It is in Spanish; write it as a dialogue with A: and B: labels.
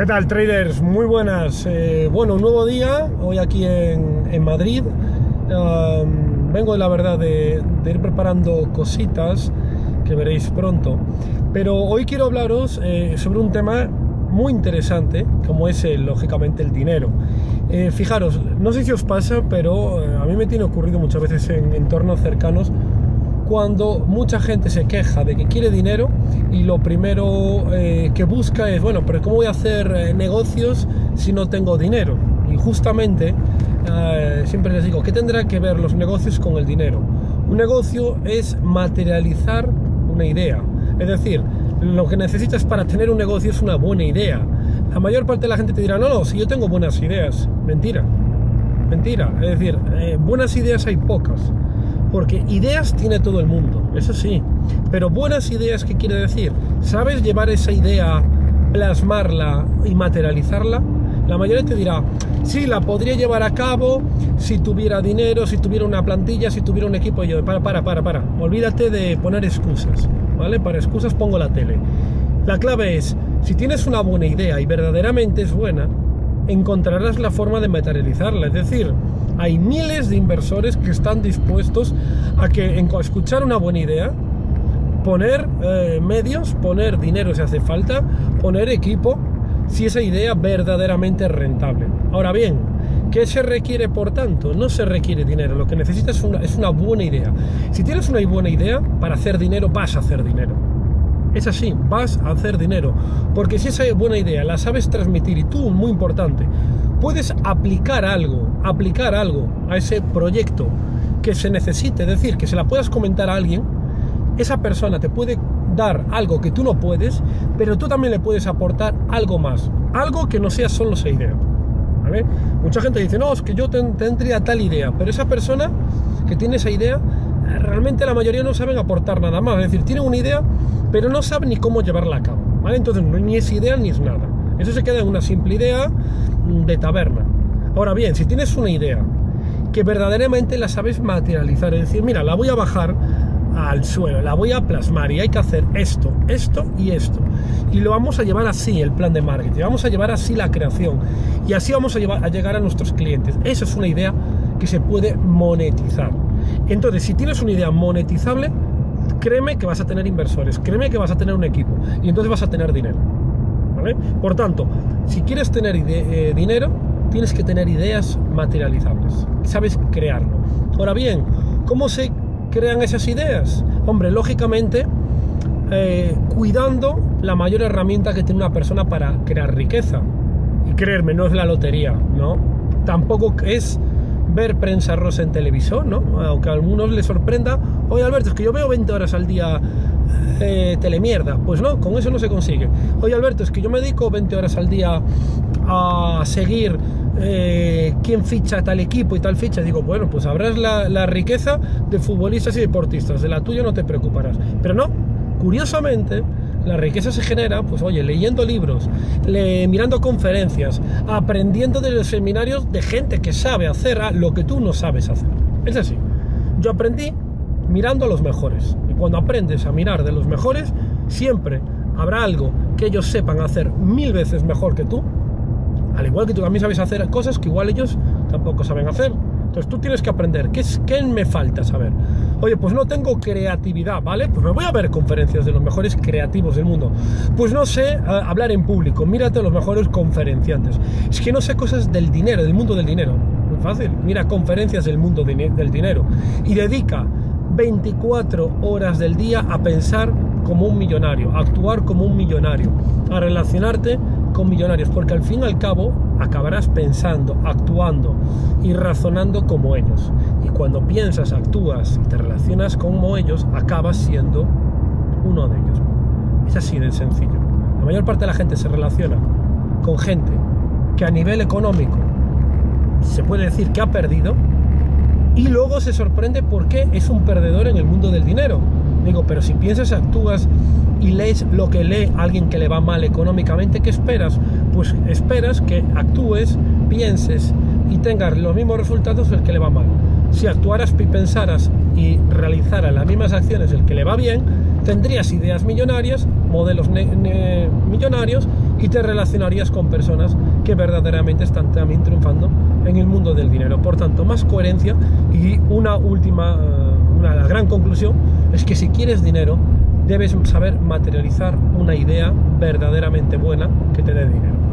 A: ¿Qué tal, traders? Muy buenas. Bueno, un nuevo día, hoy aquí en Madrid. Vengo, la verdad, de ir preparando cositas que veréis pronto. Pero hoy quiero hablaros sobre un tema muy interesante, como es, lógicamente, el dinero. Fijaros, no sé si os pasa, pero a mí me tiene ocurrido muchas veces en entornos cercanos, cuando mucha gente se queja de que quiere dinero y lo primero que busca es, bueno, pero ¿cómo voy a hacer negocios si no tengo dinero? Y justamente siempre les digo, ¿qué tendrá que ver los negocios con el dinero? Un negocio es materializar una idea, es decir, lo que necesitas para tener un negocio es una buena idea. La mayor parte de la gente te dirá, no, si yo tengo buenas ideas. Mentira, mentira, es decir, buenas ideas hay pocas. Porque ideas tiene todo el mundo, eso sí. Pero buenas ideas, ¿qué quiere decir? ¿Sabes llevar esa idea, plasmarla y materializarla? La mayoría te dirá, sí, la podría llevar a cabo si tuviera dinero, si tuviera una plantilla, si tuviera un equipo. Y yo, para. Olvídate de poner excusas, ¿vale? Para excusas pongo la tele. La clave es, si tienes una buena idea y verdaderamente es buena, encontrarás la forma de materializarla. Es decir, hay miles de inversores que están dispuestos a escuchar una buena idea, poner medios, poner dinero si hace falta, poner equipo, si esa idea verdaderamente es rentable. Ahora bien, ¿qué se requiere por tanto? No se requiere dinero, lo que necesitas es una buena idea. Si tienes una buena idea, para hacer dinero vas a hacer dinero. Es así, vas a hacer dinero, porque si esa buena idea la sabes transmitir y tú, muy importante, puedes aplicar algo a ese proyecto que se necesite, es decir, que se la puedas comentar a alguien, esa persona te puede dar algo que tú no puedes, pero tú también le puedes aportar algo más, algo que no sea solo esa idea, ¿vale? Mucha gente dice, no, es que yo tendría tal idea, pero esa persona que tiene esa idea, realmente la mayoría no saben aportar nada más, es decir, tienen una idea, pero no saben ni cómo llevarla a cabo, ¿vale? Entonces ni es idea ni es nada. Eso se queda en una simple idea de taberna. Ahora bien, si tienes una idea que verdaderamente la sabes materializar, es decir, mira, la voy a bajar al suelo, la voy a plasmar y hay que hacer esto, esto y esto. Y lo vamos a llevar así, el plan de marketing, vamos a llevar así la creación y así vamos a llegar a nuestros clientes. Esa es una idea que se puede monetizar. Entonces, si tienes una idea monetizable, créeme que vas a tener inversores, créeme que vas a tener un equipo y entonces vas a tener dinero, ¿vale? Por tanto, si quieres tener dinero, tienes que tener ideas materializables, sabes crearlo. Ahora bien, ¿cómo se crean esas ideas? Hombre, lógicamente, cuidando la mayor herramienta que tiene una persona para crear riqueza. Y creerme, no es la lotería, ¿no? Tampoco es ver prensa rosa en televisión, ¿no? Aunque a algunos les sorprenda, oye Alberto, es que yo veo 20 horas al día telemierda. Pues no, con eso no se consigue. Oye Alberto, es que yo me dedico 20 horas al día a seguir quién ficha tal equipo y tal ficha. Digo, bueno, pues habrás la riqueza de futbolistas y deportistas, de la tuya no te preocuparás. Pero no, curiosamente, la riqueza se genera, pues oye, leyendo libros, mirando conferencias, aprendiendo de los seminarios de gente que sabe hacer lo que tú no sabes hacer. Es así. Yo aprendí mirando a los mejores. Y cuando aprendes a mirar de los mejores, siempre habrá algo que ellos sepan hacer 1000 veces mejor que tú. Al igual que tú también sabes hacer cosas que igual ellos tampoco saben hacer. Entonces tú tienes que aprender. ¿Qué me falta saber? Oye, pues no tengo creatividad, ¿vale? Pues me voy a ver conferencias de los mejores creativos del mundo. Pues no sé hablar en público. Mírate a los mejores conferenciantes. Es que no sé cosas del dinero, del mundo del dinero. Muy fácil. Mira conferencias del mundo del dinero. Y dedica 24 horas del día a pensar como un millonario, a actuar como un millonario, a relacionarte con millonarios, porque al fin y al cabo acabarás pensando, actuando y razonando como ellos. Y cuando piensas, actúas y te relacionas como ellos, acabas siendo uno de ellos. Es así de sencillo. La mayor parte de la gente se relaciona con gente que a nivel económico se puede decir que ha perdido y luego se sorprende porque es un perdedor en el mundo del dinero. Digo, pero si piensas, actúas y lees lo que lee alguien que le va mal económicamente, ¿qué esperas? Pues esperas que actúes, pienses y tengas los mismos resultados del que le va mal. Si actuaras y pensaras y realizaras las mismas acciones del que le va bien, tendrías ideas millonarias, modelos millonarios y te relacionarías con personas que verdaderamente están también triunfando en el mundo del dinero. Por tanto, más coherencia. Y una la gran conclusión es que si quieres dinero, debes saber materializar una idea verdaderamente buena que te dé dinero.